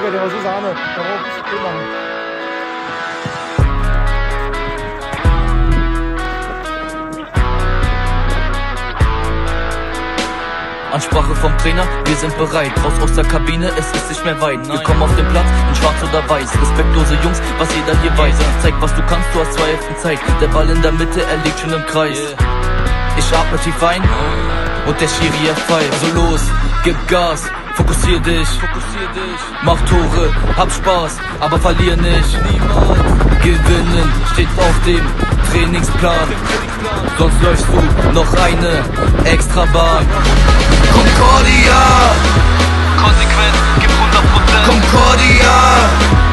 Digga, der war so Sahne. Da war auch gut machen. Ansprache vom Trainer, wir sind bereit. Raus aus der Kabine, es ist nicht mehr weit. Wir kommen auf den Platz, in schwarz oder weiß. Respektlose Jungs, was jeder hier weiß. Zeig, was du kannst, du hast 2 Hälften Zeit. Der Ball in der Mitte, er liegt schon im Kreis. Ich atme tief ein und der Schiri, er pfeift. Also los, gib Gas, fokussier dich. Mach Tore, hab Spaß, aber verlier nicht. Gewinnen steht auf dem Trainingsplan. Sonst läufst du noch eine Extrabahn. Concordia, Konsequent, gib 100%. Concordia.